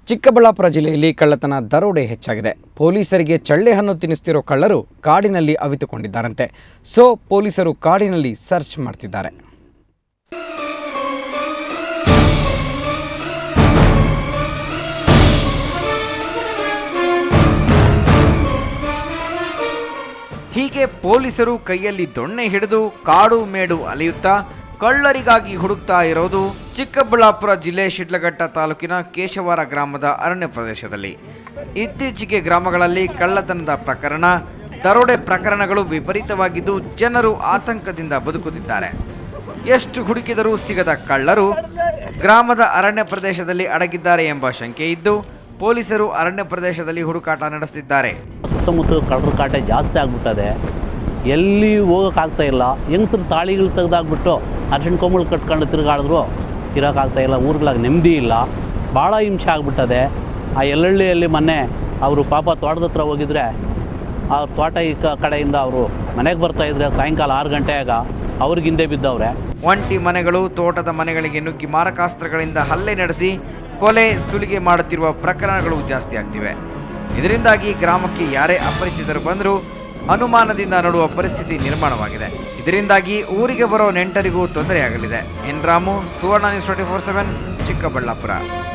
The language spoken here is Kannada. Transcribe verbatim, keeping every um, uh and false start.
ಚಿಕ್ಕಬಳ್ಳಾಪುರ ಜಿಲ್ಲೆಯಲ್ಲಿ ಕಳ್ಳತನ ದರೋಡೆ ಹೆಚ್ಚಾಗಿದೆ. ಪೊಲೀಸರಿಗೆ ಚಳ್ಳೆ ಹಣ್ಣು ತಿನ್ನಿಸ್ತಿರೋ ಕಳ್ಳರು ಕಾಡಿನಲ್ಲಿ ಅವಿತುಕೊಂಡಿದ್ದಾರಂತೆ. ಸೊ ಪೊಲೀಸರು ಕಾಡಿನಲ್ಲಿ ಸರ್ಚ್ ಮಾಡ್ತಿದ್ದಾರೆ. ಹೀಗೆ ಪೊಲೀಸರು ಕೈಯಲ್ಲಿ ದೊಣ್ಣೆ ಹಿಡಿದು ಕಾಡು ಮೇಡು ಅಲೆಯುತ್ತಾ ಕಳ್ಳರಿಗಾಗಿ ಹುಡುಕ್ತಾ ಇರೋದು ಚಿಕ್ಕಬಳ್ಳಾಪುರ ಜಿಲ್ಲೆ ಶಿಡ್ಲಘಟ್ಟ ತಾಲೂಕಿನ ಕೇಶವಾರ ಗ್ರಾಮದ ಅರಣ್ಯ ಪ್ರದೇಶದಲ್ಲಿ. ಇತ್ತೀಚೆಗೆ ಗ್ರಾಮಗಳಲ್ಲಿ ಕಳ್ಳತನದ ಪ್ರಕರಣ, ದರೋಡೆ ಪ್ರಕರಣಗಳು ವಿಪರೀತವಾಗಿದ್ದು ಜನರು ಆತಂಕದಿಂದ ಬದುಕುತ್ತಿದ್ದಾರೆ. ಎಷ್ಟು ಹುಡುಕಿದರೂ ಸಿಗದ ಕಳ್ಳರು ಗ್ರಾಮದ ಅರಣ್ಯ ಪ್ರದೇಶದಲ್ಲಿ ಅಡಗಿದ್ದಾರೆ ಎಂಬ ಶಂಕೆ ಇದ್ದು ಪೊಲೀಸರು ಅರಣ್ಯ ಪ್ರದೇಶದಲ್ಲಿ ಹುಡುಕಾಟ ನಡೆಸುತ್ತಿದ್ದಾರೆ. ಸುತ್ತಮುತ್ತ ಕಳ್ಳರ ಕಾಟ ಜಾಸ್ತಿ ಆಗ್ಬಿಟ್ಟದೆ. ಎಲ್ಲಿ ಹೋಗೋಕ್ಕಾಗ್ತಾ ಇಲ್ಲ. ಹೆಂಗಸರು ತಾಳಿಗಳು ತೆಗೆದಾಕ್ಬಿಟ್ಟು ಅರ್ಶಿಣ ಕೊಂಬಳು ಕಟ್ಕೊಂಡು ತಿರುಗಾಡಿದ್ರು ಇರೋಕ್ಕಾಗ್ತಾಯಿಲ್ಲ. ಊರುಗಳಾಗ ನೆಮ್ಮದಿ ಇಲ್ಲ, ಭಾಳ ಹಿಂಸೆ ಆಗಿಬಿಟ್ಟದೆ. ಆ ಎಲ್ಲಹಳ್ಳಿಯಲ್ಲಿ ಮೊನ್ನೆ ಅವರು ಪಾಪ ತೋಟದ ಹತ್ರ ಹೋಗಿದ್ರೆ ಅವ್ರ ತೋಟ ಈ ಕಡೆಯಿಂದ ಅವರು ಮನೆಗೆ ಬರ್ತಾಯಿದ್ರೆ ಸಾಯಂಕಾಲ ಆರು ಗಂಟೆಯಾಗ ಅವ್ರಿಗೆ ಹಿಂದೆ ಬಿದ್ದವ್ರೆ. ಒಂಟಿ ಮನೆಗಳು, ತೋಟದ ಮನೆಗಳಿಗೆ ನುಗ್ಗಿ ಮಾರಕಾಸ್ತ್ರಗಳಿಂದ ಹಲ್ಲೆ ನಡೆಸಿ ಕೊಲೆ ಸುಲಿಗೆ ಮಾಡುತ್ತಿರುವ ಪ್ರಕರಣಗಳು ಜಾಸ್ತಿ ಆಗ್ತಿವೆ. ಇದರಿಂದಾಗಿ ಗ್ರಾಮಕ್ಕೆ ಯಾರೇ ಅಪರಿಚಿತರು ಬಂದರೂ ಅನುಮಾನದಿಂದ ನೋಡುವ ಪರಿಸ್ಥಿತಿ ನಿರ್ಮಾಣವಾಗಿದೆ. ಇದರಿಂದಾಗಿ ಊರಿಗೆ ಬರೋ ನೆಂಟರಿಗೂ ತೊಂದರೆಯಾಗಲಿದೆ. N Ramu, Suvarna news twenty four seven, Chikkaballapur.